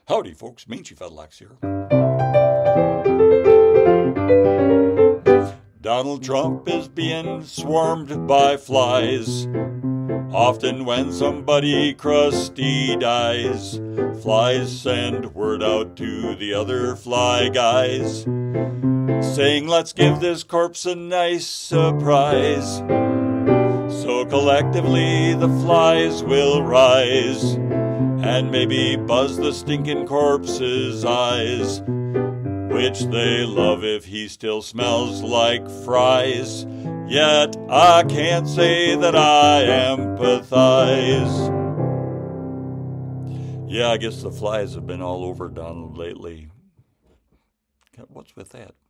Howdy, folks. Mangy Fetlocks here. Donald Trump is being swarmed by flies. Often when somebody crusty dies, flies send word out to the other fly guys, saying, let's give this corpse a nice surprise. So collectively the flies will rise and maybe buzz the stinking corpse's eyes, which they love if he still smells like fries. Yet I can't say that I empathize. Yeah, I guess the flies have been all over Donald lately. What's with that?